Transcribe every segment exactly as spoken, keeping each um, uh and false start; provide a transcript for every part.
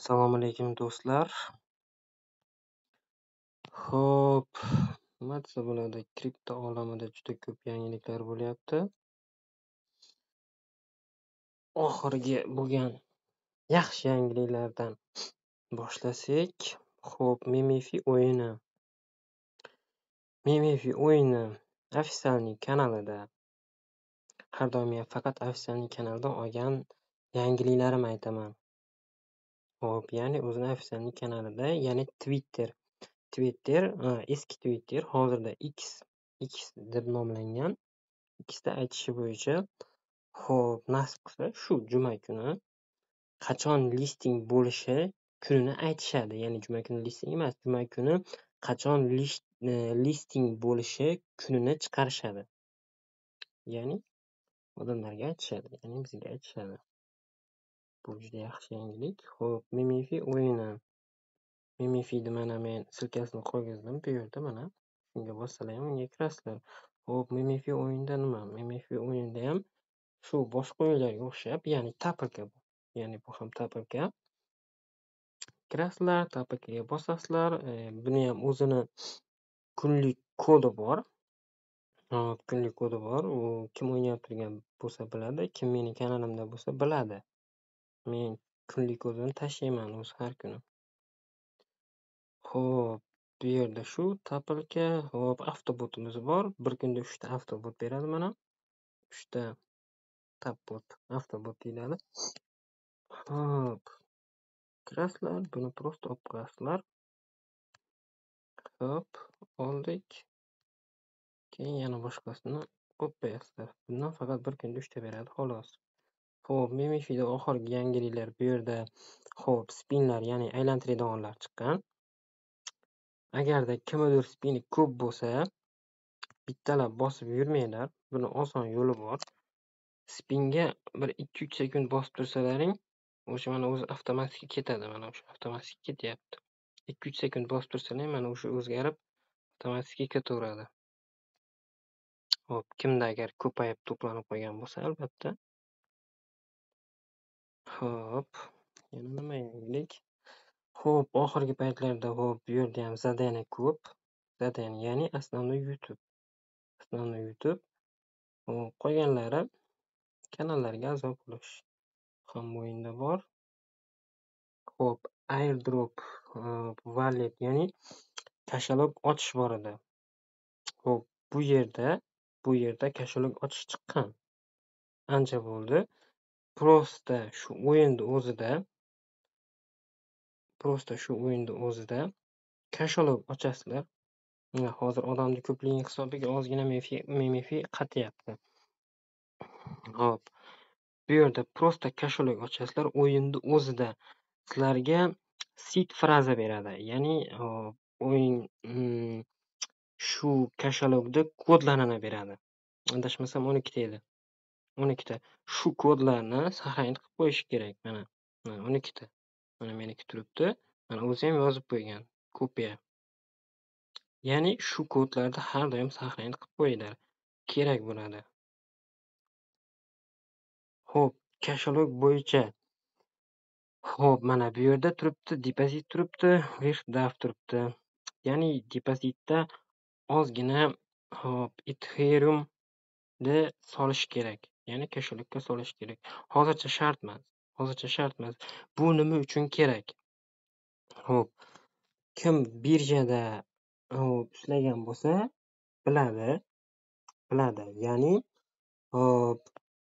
Assalomu alaykum do'stlar. Xo'p, nima desa bo'ladi? Kripto olamida juda ko'p yangiliklar bo'lyapti. Oxirgi bo'lgan yaxshi yangiliklardan boshlasak, xo'p, Mimifi o'yini. Mimifi o'yini ofitsialniy kanalida har doim faqat ofitsialniy kanaldan olgan yangiliklarimni aytaman. Xo'p, ya'ni o'zini ofitsialniy kanalida, ya'ni Twitter Twitter, eski Twitter, hozirda X, X deb nomlangan. Xda aytishi bo'yicha, xo'p, nasib qilsa shu juma kuni qachon listing bo'lishi kunini aytishadi. Ya'ni juma kuni listing emas, juma kuni qachon listing bo'lishi kunini chiqarishadi. Ya'ni odamlarga aytishadi, ya'ni bizga aytishadi. Bu juda yaxshi yangilik. Xo'p, Mimifi o'yini. Mimifini mana men silkasini qo'ygizdim bu yerda mana. Shunga bossalar ham unga kirasizlar. Xo'p, Mimifi o'yinida nima? Mimifi o'yinida ham shu boshqa o'yinlarga o'xshab, ya'ni tapilka bu. Ya'ni bu ham tapilka. Kirasizlar, tapilkaga bosasizlar. E, buni ham o'zini kunlik kodi bor. Hop, kunlik kodi bor. U kim o'ynab turgan bo'lsa biladi, kim mening kanalimda bo'lsa biladi. Men kunlik kodini tashlayman o'zi har kuni. Xo'p, bu yerda shu tapilka, hop, avtobotimiz bor. Bir kunda uchta avtobot beradi mana. uchta tapbot, avtobot deyiladi. Hop. Kirasizlar, buni prosta olib qo'yasizlar. Hop, oldik. Keyin yana boshqasini olib qo'yasizlar. Bundan faqat bir kunda uchta beradi, xolos. Xo'p, Mimifida oxirgi yangiliklar bu yerda, xo'p, spinlar, ya'ni aylantiradiganlar chiqqan. Agarda kimdir spini ko'p bo'lsa, bittalab bosib yurmanglar. Buni oson yo'li bor. Spinga bir ikki uch sekund bosib tursalaring, o'sha mana o'zi avtomatik ketadi, mana o'sha avtomatik ketyapti. ikki uch sekund bosib tursalar, mana o'sha o'zgarib avtomatik ketaveradi. Hop, kimda agar ko'payib to'planib qolgan bo'lsa, albatta. Hop, yana nima yangilik? Hop, oxirgi paytlarda hop, bu yerda ham zadaniya ko'p. Zadaniya, ya'ni основной YouTube. Основной YouTube. Hop, qolganlari kanallarga a'zo bo'lish ham o'yinda bor. Hop, airdrop, wallet, ya'ni kashalog ochish bor edi. Hop, bu yerda, bu yerda kashalog ochish chiqqan. Ancha bo'ldi. Prosta shu o'yinda o'zida, prosta shu o'yinda o'zida kashalog ochasizlar. Hozir odamni ko'pligi hisobiga ozgina Mimifi qatyapti. Hop, bu yerda prosta kashalog ochasizlar. O'yinda o'zida sizlarga seed fraza beradi. Ya'ni o'yin shu kashalogda kodlarini beradi. Adashmasam o'n ikkita edi. o'n ikkita. Shu kodlarni saqlanib qilib qo'yish kerak. Mana, o'n ikkita. Mana meniki turibdi. Mana o'zi ham yozib qo'ygan. Kopiya. Ya'ni shu kodlarni har doim saqlanib qilib qo'yinglar. Kerak bo'ladi. Xo'p, kashalog bo'yicha. Xo'p, mana bu yerda turibdi, depozit turibdi, Wirdaf turibdi. Ya'ni depozitda ozgina hop, Ethereum de solish kerak. Ya'ni kashalogga solish kerak. Hozircha shart emas. Hozircha shart emas. Bu nima uchun kerak? Hop, kim birjada hop ishlagan bo'lsa, biladi. Biladi. Ya'ni hop,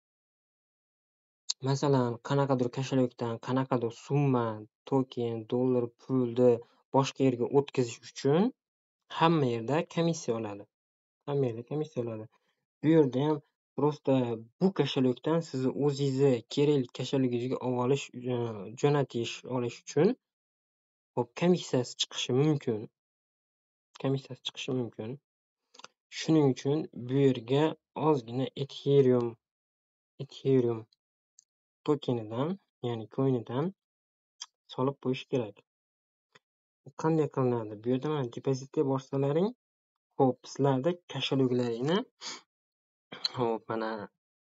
masalan, qanaqadir kashalogdan qanaqadir summa, token, dollar, pulni boshqa yerga o'tkazish uchun hamma yerda komissiya oladi. Hamma yerda komissiya oladi. Bu yerda ham prosta bu kashalogdan siz o'zingizni kerak kashalogingizga olish, jo'natish olish uchun hop komissiyasi chiqishi mumkin. Komissiyasi chiqishi mumkin. Shuning uchun bu yerga ozgina Ethereum Ethereum tokenidan, ya'ni coin'idan solib qo'yish kerak. Qanday qilinadi? Bu yerda mana depozitga borsalaring, hop, sizlarda kashaloglaringni hop, mana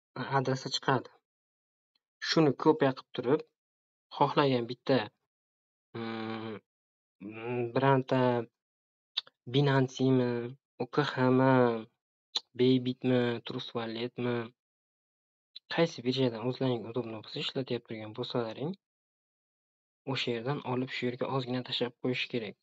adresi chiqadi. Shuni kopiya qilib turib, xohlagan bitta Mmm, mm, bironta Binance'mi, O K X'mi, Bybitmi, Trust Walletmi, qaysi birjadan o'zlaring udobno bo'lsa ishlatib turgan bo'lsalaring, o'sha yerdan olib shu yerga ozgina tashlab qo'yish kerak.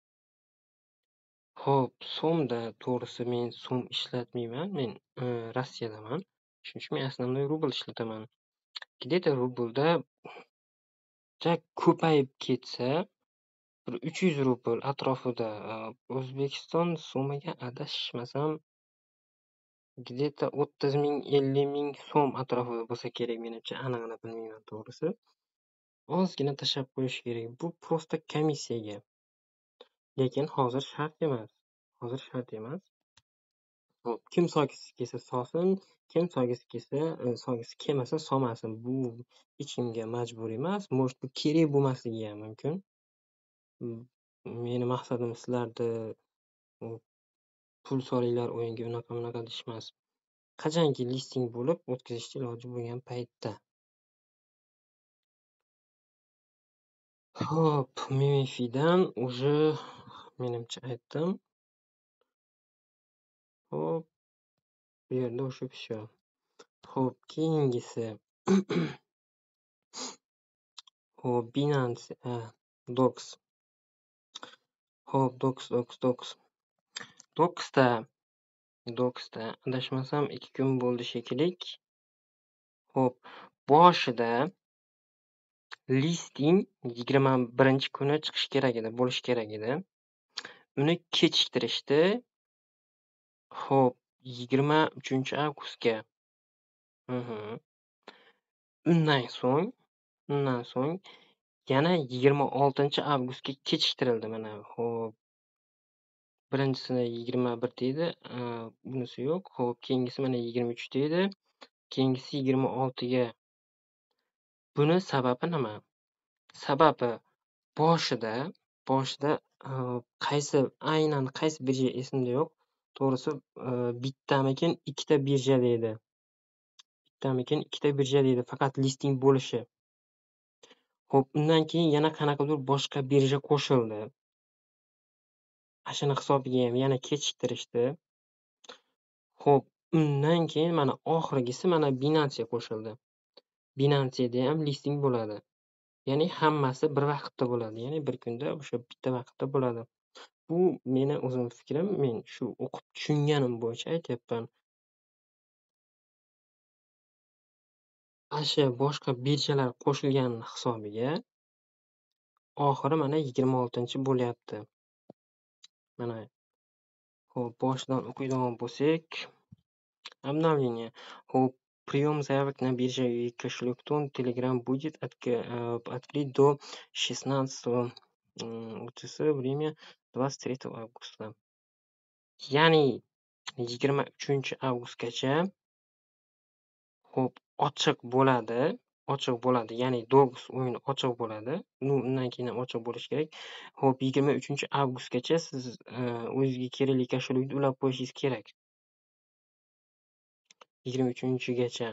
Xo'p, so'mda to'g'risi men so'm ishlatmayman. Men e, Rossiyadaman. Shuning uchun men основной rubl ishlataman. Где-то rublda ja ko'payib ketsa, bir uch yuz rubl atrofida e, O'zbekiston so'miga adashmasam где-то o'ttiz ming, ellik ming so'm atrofida bo'lsa kerak menimcha, aniqini bilmayman to'g'risi. Ozgina tashlab qo'yish kerak. Bu prosta komissiyaga. Lekin hozir shart emas. Hozir shart emas. Hop, kim solgisi kelsa solsin, kim solgisi kelsa, e, solgisi kelmasa solmasin. Bu hech kimga majbur emas. Может, bu kerak bo'lmasligi ham mumkin. Mm, Meni maqsadim sizlarni u, pul solinglar o'yinga, unaqa bunaqa deyish emas. Qachonki listing bo'lib o'tkazishni iloji bo'lgan paytda. Hop, Mimifidan уже menimcha aytdim. Hop, bu yerda o'sha всё. Hop, keyingisi hop, Binance, a, Dox. Hop, Dox, Dox, Dox. Doxda Doxda adashmasam ikki kun bo'ldi shekilli. Hop, boshida listing yigirma birinchi kuni chiqish kerak edi, bo'lish kerak edi. Uni kechiktirishdi. Hop, yigirma uchinchi avgustga. Mhm. Undan so'ng, undan so'ng yana yigirma oltinchi avgustga kechiktirildi mana. Hop, birinchisini yigirma bir deydi, a, bunisi yo'q. Hop, keyingisi mana yigirma uch deydi. Keyingisi yigirma oltiga. Buni sababi nima? Sababi boshida, boshida a, qaysi aynan qaysi birja esimda yo'q. To'g'risi, a, bittamikin ikkita birja deydi. Bittamikin ikkita birja deydi, faqat listing bo'lishi. Hop, undan keyin yana qanaqadir boshqa birja qo'shildi. Ashuna hisobiga ham yana kechiktirishdi. Hop, undan keyin mana oxirgisi mana Binance qo'shildi. Binance'da ham listing bo'ladi. Ya'ni hammasi bir vaqtda bo'ladi. Ya'ni bir kunda o'sha bitta vaqtda bo'ladi. Bu meni o'zim fikrim, men shu o'qib tushunganim bo'yicha aytyapman. Asha boshqa birjalar qo'shilgan hisobiga oxiri mana yigirma oltinchi bo'lyapti. Mana. Hop, boshidan o'qiydigan bo'lsak, обновление. Hop, прием заявок на бирже и кошелек Тон Telegram будет отк- э, открыт до шестнадцатого м, УТС, время двадцать третьего августа. Ya'ni yigirma uchinchi avgustgacha hop ochiq bo'ladi, ochiq bo'ladi. Ya'ni Dox o'yini ochiq bo'ladi. Nu undan keyin ham ochiq bo'lishi kerak. Hop, yigirma uchinchi avgustgacha siz e, o'zingizga kerakli koshelakni ulab qo'yishingiz kerak. yigirma uchinchigacha.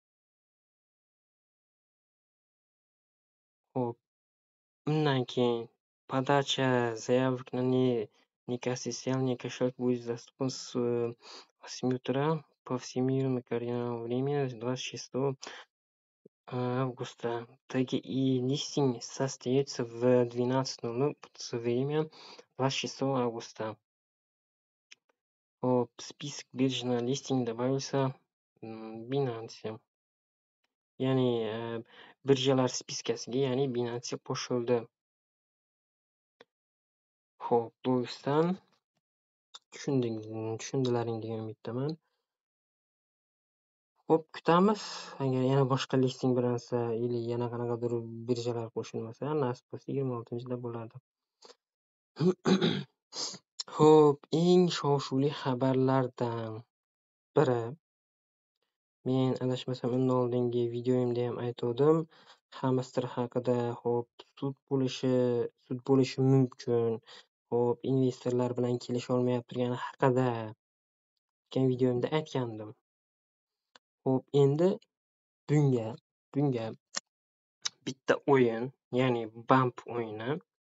Hop, undan keyin подача заявок на не некоссессионный кошелек будет доступен с э, восьми утра по всемирному координатному времени двадцать шестого августа. Таки и листинг состоится в двенадцать ноль ноль по время двадцать шестого августа. Hop, список бирж на листинг добавился м, Binance. Ya'ni e, birjalar spiskasiga, ya'ni Binance qo'shildi. Xo'p, do'stlar, tushunding, tushundilaring degan umiddaman. Xo'p, kutamiz. Agar yana boshqa listing bilansa, или yana qanaqadir birjalar qo'shilmasa, nasib bo'lsa yigirma oltinchida bo'ladi. Xo'p, eng shov-shuvli xabarlardan biri, men adashmasam undan oldingi videoyimda ham aytgandim, hamster haqida. Xo'p, sud bo'lishi, sud bo'lishi mumkin. Xo'p, investorlar bilan kelisha olmayapti turgani haqida o'tgan videoyimda aytgandim. Xo'p, endi bunga bunga bitta o'yin, ya'ni Bump o'yini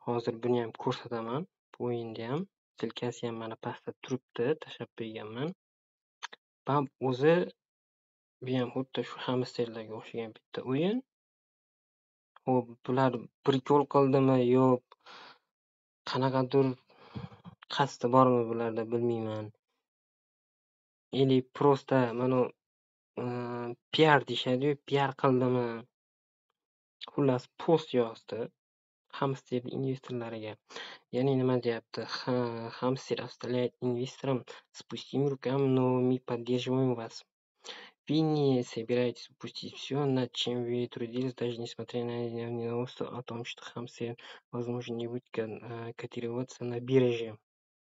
Hozir buniyam ko'rsataman. Bu o'yindayam silkasiyam mana pastda turibdi, tashlab qo'yganman. Bump o'zi buyam xuddi shu hamsterlarga o'xshagan bitta o'yin. Xo'p, bular prikol qildimi yo qanaqadir qasdi bormi bularda bilmayman. Или просто mana piar deyishadi-yu, piar qildimi? Xullas post yozdi hamster investorlariga. Ya'ni nima deyapti? Hamster оставляет инвесторам с пустыми руками, но мы поддерживаем вас. Вы не собираетесь упустить все, над чем вы трудились, даже несмотря на новости о том, что хамстер, возможно, не будет котироваться на бирже.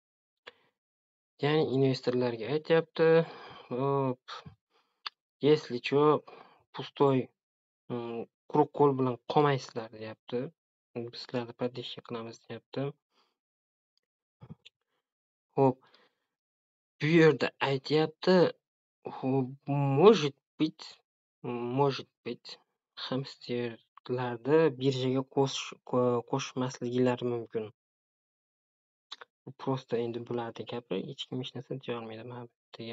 Ya'ni investorlarga aytyapti, hop, если что, pustoy quruq qo'l bilan qolmaysizlar deyapti. Biz sizlarni поддержка qilamiz deyapti. Hop, bu yerda aytyapti, может быть, может быть, hamsterlarni birjaga qo'shmasliklari mumkin. Bu просто endi bularni gapi, hech kim hech narsa deya olmaydi mana bu yerga.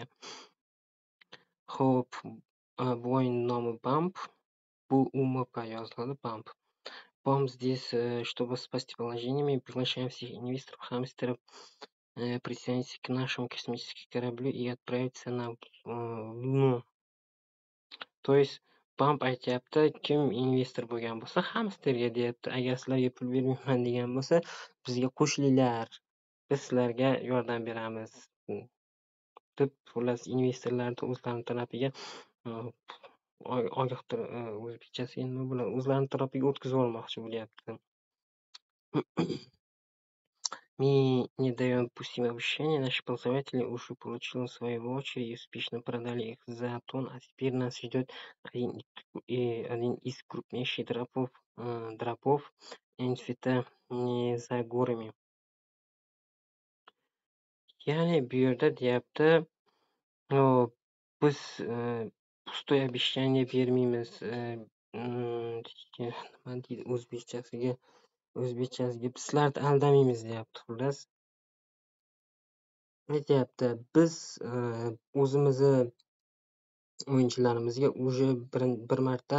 Hop, bu o'yin nomi Bump. Bu U M P yoziladi, Bump. Bump здесь, чтобы спасти положение, мы приглашаем всех инвесторов, хамстеров присоединиться к нашему космическому кораблю и отправиться на Луну. То есть Bump aytyapti, kim investor bo'lgan bo'lsa, hamsterga deyapti, agar sizlarga pul bermayman degan bo'lsa, bizga qo'shilinglar. Biz sizlarga yordam beramiz. Deb, xullas investorlarni o'zlarining tarafiga ogohtir o'zbekchasiga nima bo'ladi? O'zlarining tarafiga o'tkazib olmoqchi bo'lyapti. Мы не даем пустым обещания, наши показатели уже получили в свою очередь и успешно продали их за тон, а теперь нас ждет один, один из крупнейших дропов, дропов Энфита не за горами. Ya'ni bu yerda deyapti, biz pustoy обещание bermaymiz. Nima deydi o'zbekchasiga? O'zbekchasiga sizlarni aldamaymiz deyapti, xullas. Aytyapti, biz o'zimizni o'yinchilarimizga уже bir marta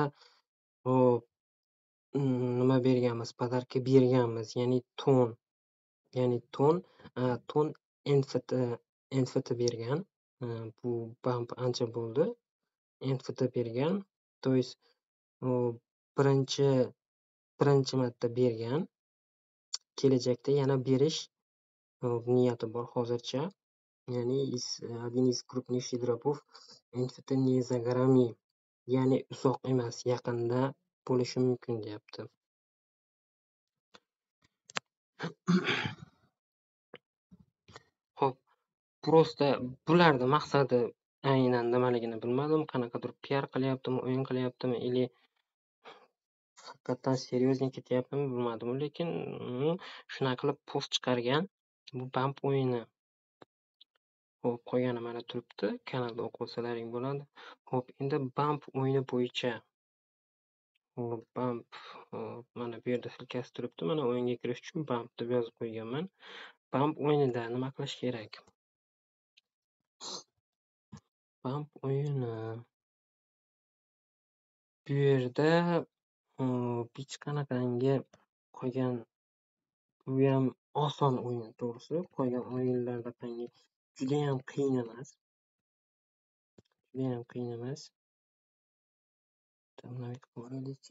nima berganmiz, podarka berganmiz, ya'ni ton. Ya'ni ton, ton Nft Nft bergan. Bu Bump ancha bo'ldi. Nft bergan. То есть birinchi birinchi marta bergan. Kelajakda yana berish niyati bor hozircha. Ya'ni один из крупнейших дропов Nft не за горами. Ya'ni uzoq emas, yaqinda bo'lishi mumkin deyapti. Xo'p, просто bularni maqsadi aynan nimaligini bilmadim. Qanaqadir piar qilyaptimi, o'yin qilyaptimi, или haqiqatan серьезно ketyaptimi bilmadim, lekin shunaqa qilib post chiqargan. Bu Bump o'yini. Xo'p, qolgani mana turibdi. Kanalda o'qib olsalaring bo'ladi. Xo'p, endi Bump o'yini bo'yicha. Xo'p, Bump mana bu yerda silkasi turibdi. Mana o'yinga kirish uchun Bump deb yozib qo'yganman. Bump o'yinida nima qilish kerak? Bump o'yini. Bu yerda hech qanaqangi qolgan bu ham oson o'yin to'g'risi. Qolgan o'yinlardaqangi juda ham qiyin emas. Juda ham qiyin emas. Tamam, ko'raylikchi.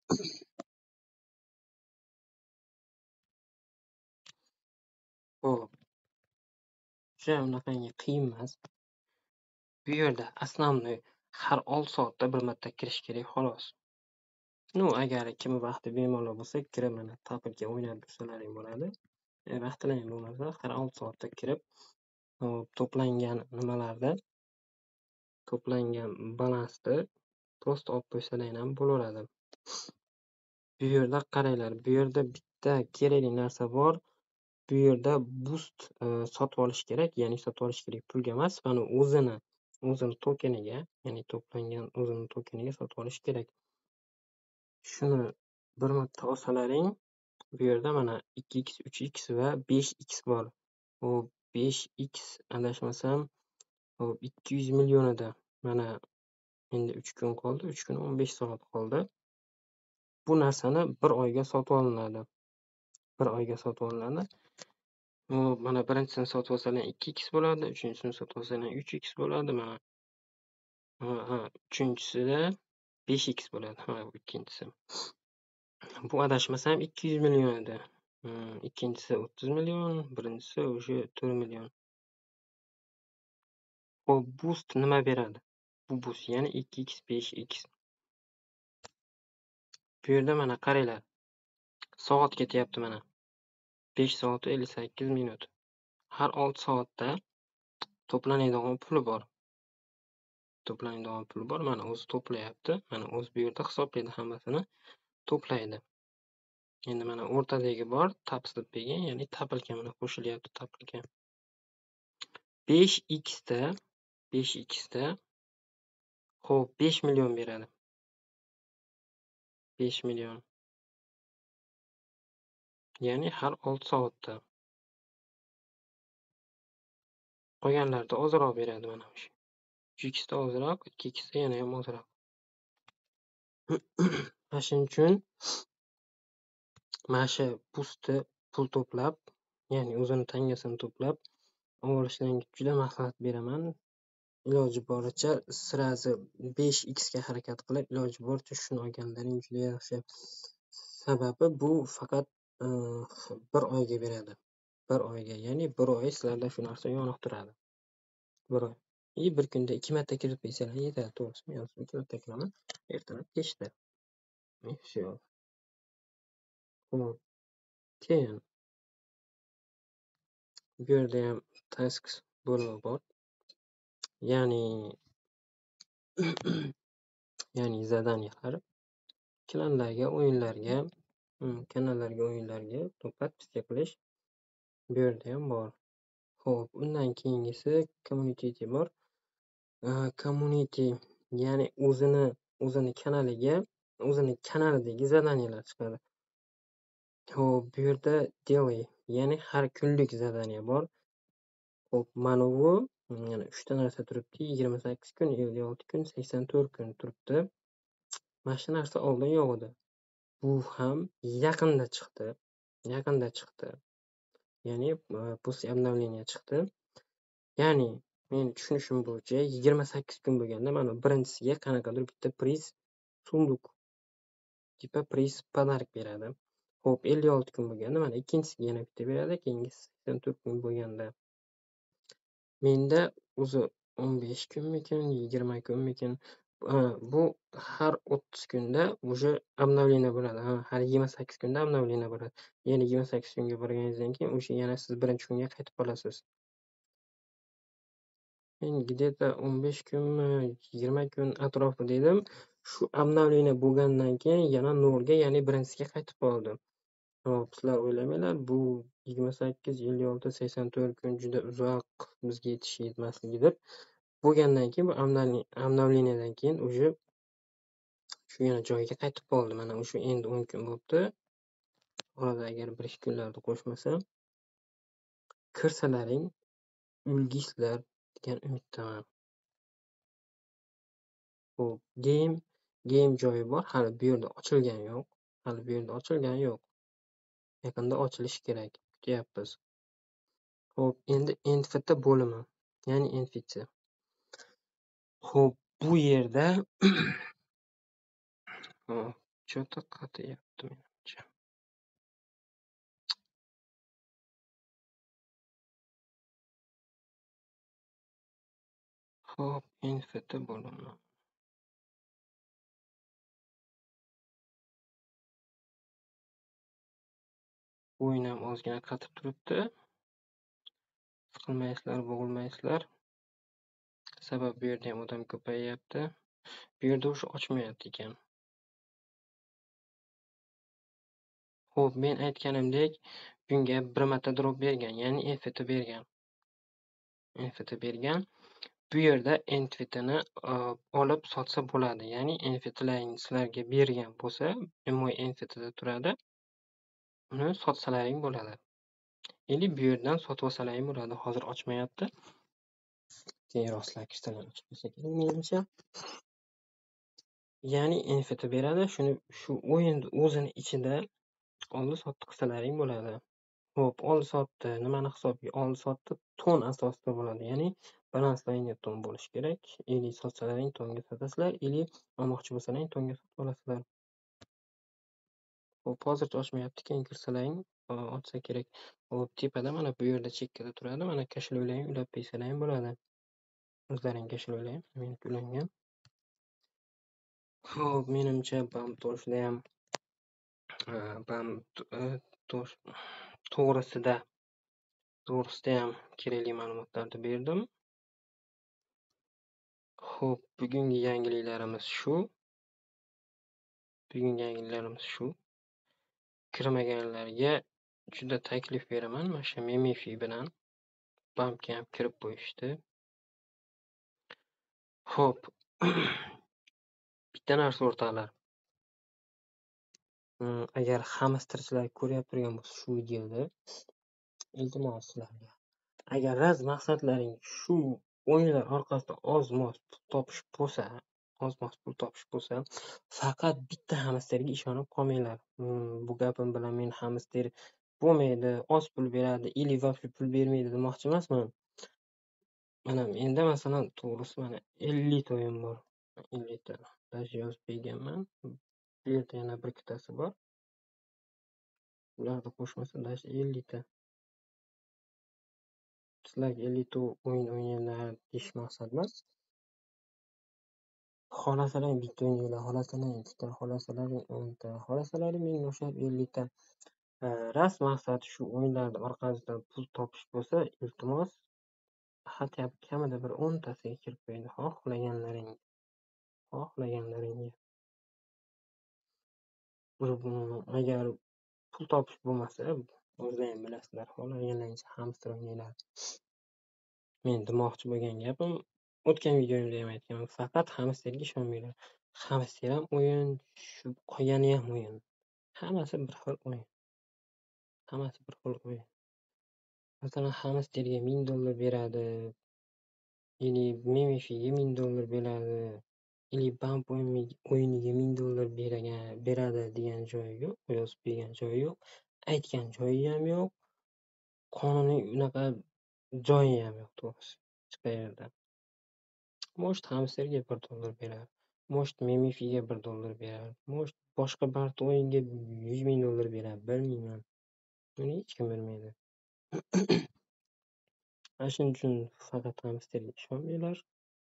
Xo'p. Juda unaqangi qiyin emas. Bu yerda основной har olti soatda bir marta kirish kerak xolos. Ну, agar kim vaqti bemalol bo'lsa, kirib mana tapilga o'ynab yursalaring bo'ladi. Vaqtlaring bo'lmasa, har olti soatda kirib, to'plangan nimalarda to'plangan balansni просто olib qo'ysalaring ham bo'laveradi. Bu yerda qaranglar, bu yerda bitta kerakli narsa bor. Bu yerda boost sotib olish kerak, ya'ni sotib olish kerak pulga emas, mana o'zini, o'zini tokeniga, ya'ni to'plangan o'zini tokeniga sotib olish kerak. Shuni bir marta olsalaring, Bu yerda mana ikki x, uch x va besh x bor. Hop, besh x adashmasam, hop ikki yuz million edi. Mana endi uch kun qoldi, uch kun o'n besh soat qoldi. Bu narsani bir oyga sotib olinadi. bir oyga sotib olinadi. Hop, mana birinchisini sotib olsalar ikki x bo'ladi, uchinchisini sotib olsalar uch x bo'ladi, mana. Ha, ha, uchinchisida besh x bo'ladi. Ha, bu ikkinchisi. Bu adashmasam ikki yuz million edi. Hmm, ikkinchisi o'ttiz million, birinchisi o'sha to'rt million. Hop, boost nima beradi? Bu boost, ya'ni ikki x, besh x. Bu yerda mana qaranglar. Soat ketyapti mana. besh soat ellik sakkiz minut. Har olti soatda to'planadigan puli bor. To'planadigan puli bor. Mana o'zi to'playapti. Mana o'zi bu yerda hisoblaydi, hammasini to'playdi. Endi mana o'rtadagi bor, tabslib degan, ya'ni tabelka mana qo'shilyapti tabelka. besh x da besh x da hop besh million beradi. besh million. Ya'ni har olti soatda. Qolganlarda ozroq beradi mana o'sha. uch x da ozroq, ikki x da yana ham ozroq. Mana shuning uchun mana shu boostni pul to'plab, ya'ni o'zini tangasini to'plab olishlarga juda maslahat beraman. Iloji boricha sirazi besh x ga harakat qilib, iloji boricha shuni olganlaring juda yaxshi. Sababi bu faqat bir oyga beradi. bir oyga, ya'ni bir oy sizlarda shu narsa yonib turadi. bir oy. И bir kunda ikki marta kirib qo'ysalar yetadi, to'g'risimi? Yo'q, ikki marta kiraman. Ertalab, kechda. Всё. Hop. Keyin bu yerda ham tasks bo'limi bor. Ya'ni ya'ni zadaniyalar kanallarga, o'yinlarga, kanallarga, o'yinlarga podpiska qilish bu yerda ham bor. Xo'p, undan keyingisi community bor. Community, ya'ni o'zini o'zini kanaliga, o'zini kanalidagi zadaniyalar chiqadi. Xo'p, bu yerda daily, ya'ni har kunlik zadaniya bor. Xo'p, mana bu yana uchta narsa turibdi. yigirma sakkiz kun, ellik olti kun, sakson to'rt kun turibdi. Mana shu narsa oldin yo'q edi. Bu ham yaqinda chiqdi. Yaqinda chiqdi. Ya'ni после обновления chiqdi. Ya'ni men tushunishim bo'yicha yigirma sakkiz kun bo'lganda mana birinchisiga qanaqadir bitta priz, sunduk tipa priz pодарок beradi. Xo'p, ellik olti kun bo'lganda mana ikkinchisiga yana bitta beradi, keyingi sakson to'rt kun bo'lganda. Menda o'zi o'n besh kunmikin, yigirma kunmikin, bu har o'ttiz kunda уже обновление bo'ladi. Ha, har yigirma sakkiz kunda обновление bo'ladi. Ya'ni yigirma sakkiz kunga borganingizdan keyin o'sha yana siz birinchi kunga qaytib qolasiz. Men где-то o'n besh kunmi, yigirma kun atrofi dedim. Shu обновление bo'lgandan keyin yana nolga, ya'ni birinchisiga qaytib qoldim. Hop, sizlar o'ylamanglar, bu yigirma sakkiz, ellik olti, sakson to'rt kun juda uzoq, bizga yetish yetmasligi deb. Bo'lgandan keyin bu обновлениеdan keyin уже shu yana joyiga qaytib qoldi. Mana o'sha endi o'n kun bo'libdi. Orada agar bir ikki kunlarni qo'shmasam, kirsalaring ulgisizlar degan umiddaman. Xo'p, game game joyi bor, hali bu yerda ochilgani yo'q. Hali bu yerda ochilgani yo'q. Yaqinda ochilishi kerak. Kutyapmiz. Xo'p, endi infita bo'limi, ya'ni infeksiya. Xo'p, bu yerda hop, cho'ta qatyapti menimcha. Hop, infita bo'limi. O'yin ham ozgina qatib turibdi. Siqilmaysizlar, bo'g'ilmaysizlar. Sabab bu yerda ham odam ko'payyapti. Bu yerda o'sha ochmayapti ekan. Xo'p, men aytganimdek, bunga bir marta drop bergan, ya'ni infita bergan. Infita bergan. Bu yerda infitani olib sotsa bo'ladi. Ya'ni infitalaring sizlarga bergan bo'lsa, mo'y infitada turadi. uni sotsalaring bo'ladi. Или bu yerdan sotib olsalaring bo'ladi. Hozir ochmayapti. Keyinroqlar kirsalar ochib olsa kerak menimcha. Ya'ni N F T beradi. Shuni shu o'yinni o'zini ichida oldi-sotdi qilsalaring bo'ladi. Xo'p, oldi-sotdi nimani hisobiga oldi-sotdi? Ton asosida bo'ladi. Ya'ni balanslangan ton bo'lishi kerak. Или sotsalaring tonga sotasizlar, или olmoqchi bo'lsalaring tonga sotib olasizlar. Xo'p, hozircha ochmayapti. Keyin kirsalaring ochsa kerak. Xo'p, tepada mana bu yerda chekkada turadi. Mana kashloylaring ulab bersalaring bo'ladi. O'zlaring kashloylang. Meniki ulangan. Xo'p, menimcha bam to'g'risida ham bam to'g'risida to'g'risida ham kerakli ma'lumotlarni berdim. Xo'p, bugungi yangiliklarimiz shu. Bugungi yangiliklarimiz shu. Kirmaganlarga juda taklif beraman. Mana shu Memefi bilan bankka ham kirib qo'yishdi. Xo'p. Bitta narsa o'rtoqlar. Agar hamsterchilar ko'ryapti turgan bo'lsa shu videoni, iltimos sizlarga. Agar raz maqsadlaring shu o'yinlar orqasidan oz-moz pul topish bo'lsa, oz-moz pul topish bo'lsa, faqat bitta hamsterga ishonib qolmanglar. Bu gapim bilan men hamster bo'lmaydi, oz pul beradi, или вообще pul bermaydi demoqchi emasman. Mana menda masalan to'g'risi mana ellik ta o'yin bor. ellik ta. Даже yozib berganman. Bu yerda yana bir ikkitasi bor. Ularni qo'shmasa даже ellik ta. Sizlarga ellik ta o'yin o'ynanglar deyish maqsad emas. Xohlasalaring bitta o'ynanglar, xohlasalaring ikkita, xohlasalaring o'nta, xohlasalaring menga o'xshab ellik ta. Ras maqsadi shu o'yinlarni orqasidan pul topish bo'lsa, iltimos hatto kamida bir o'ntasiga kirib qo'ying. Xohlaganlaring, xohlaganlaringga. Agar pul topish bo'lmasa, o'zinglar ham bilasizlar, xohlaganlaringcha hamster o'ynanglar. Men demoqchi bo'lgan gapim, o'tgan videomda ham aytganman, faqat hamsterga ishonmanglar. Hamster ham o'yin, shu qolgani ham o'yin. Hammasi bir xil o'yin. Hammasi bir xil o'yin. Masalan, hamsterga ming dollar beradi, или Memefiga ming dollar beradi, или bamp o'yiniga ming dollar beradi degan joyi yo'q, yozib bergan joyi yo'q, aytgan joyi ham yo'q, qonuniy unaqa joyi ham yo'q to'g'risi. Hech qayerda. Может hamsterga bir dollar beradi, может Memefiga bir dollar beradi, может boshqa birorta o'yinga yuz ming dollar beradi, bilmayman. Buni hech kim bilmaydi. Ana shuning uchun faqat hamsterga ishonmanglar.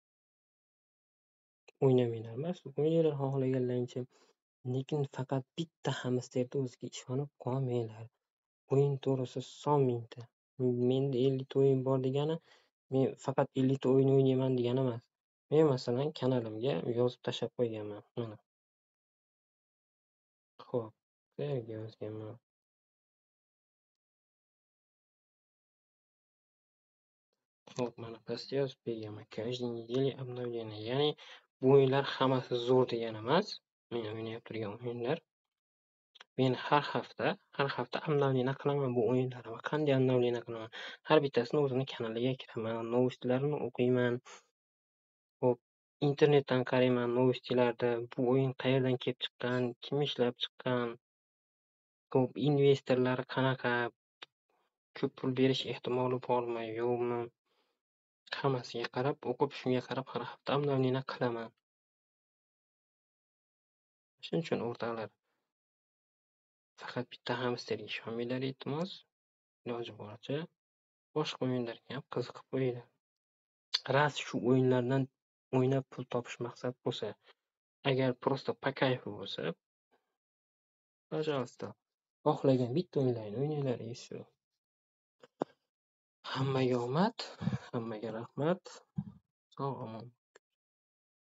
O'ynamanglar emas, o'ynanglar xohlaganlaringcha. Lekin faqat bitta hamsterga o'ziga ishonib qolmanglar. O'yin to'g'risi son mingta. Menda ellik ta o'yin bor degani, men faqat ellik ta o'yin o'ynayman degani emas. Men masalan kanalimga yozib tashab qo'yganman. Mana. Xo'p, qayerga yozganman? Xo'p, mana pastga yozib berganman. Каждый неделя обновление. Ya'ni bu o'yinlar hammasi zo'r degani emas. Men o'ynab turgan o'yinlar. Men har hafta, har hafta обновление qilaman bu o'yinlarimni. Qanday обновление qilaman? Har bittasini o'zini kanaliga kiraman, novostlarini o'qiyman. Xo'p, internetdan qarayman novostlarda, bu o'yin qayerdan kelib chiqqan, kim ishlab chiqqan, ko'p investorlar qanaqa, ko'p pul berish ehtimoli bormi, yo'qmi? Hammasiga qarab, o'qib, shunga qarab har hafta обновление qilaman. Shuning uchun o'rtoqlar, faqat bitta hamsterga ishonmanglar iltimos. Iloji boricha boshqa o'yinlarga ham qiziqib qo'yinglar. Ras shu o'yinlardan o'ynab pul topish maqsad bo'lsa, agar просто по кайфу bo'lsa, пожалуйста, xohlagan bitta o'yinlarni o'ynanglar, и всё. Hammaga omad, hammaga rahmat. Sog' omon.